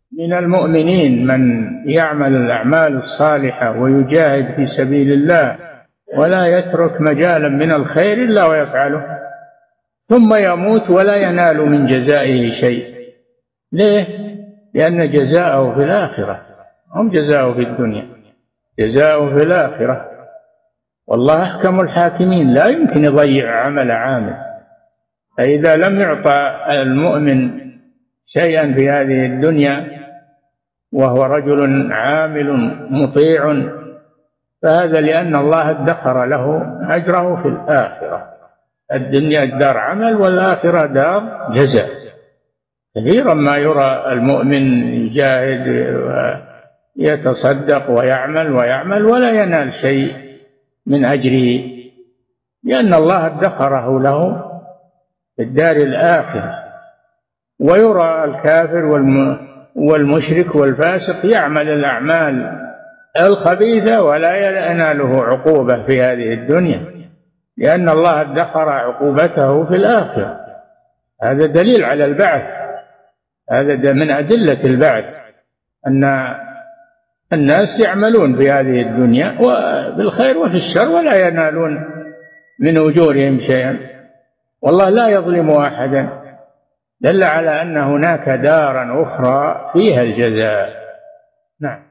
من المؤمنين من يعمل الأعمال الصالحة ويجاهد في سبيل الله ولا يترك مجالا من الخير إلا ويفعله، ثم يموت ولا ينال من جزائه شيء. ليه؟ لأن جزاءه في الآخرة، هم جزاؤه في الدنيا، جزاؤه في الآخرة. والله أحكم الحاكمين، لا يمكن يضيع عمل عامل. فإذا لم يعطى المؤمن شيئا في هذه الدنيا وهو رجل عامل مطيع، فهذا لأن الله ادخر له أجره في الآخرة. الدنيا دار عمل والآخرة دار جزاء. كثيرا ما يرى المؤمن يجاهد ويتصدق ويعمل ولا ينال شيء من أجره، لأن الله ادخره له في الدار الآخرة. ويرى الكافر والمشرك والفاسق يعمل الأعمال الخبيثة ولا يناله عقوبة في هذه الدنيا، لأن الله ادخر عقوبته في الآخرة. هذا دليل على البعث، هذا من أدلة البعث، أن الناس يعملون في هذه الدنيا بالخير وفي الشر ولا ينالون من أجورهم شيئا، والله لا يظلم أحدا. دل على أن هناك دارا أخرى فيها الجزاء. نعم.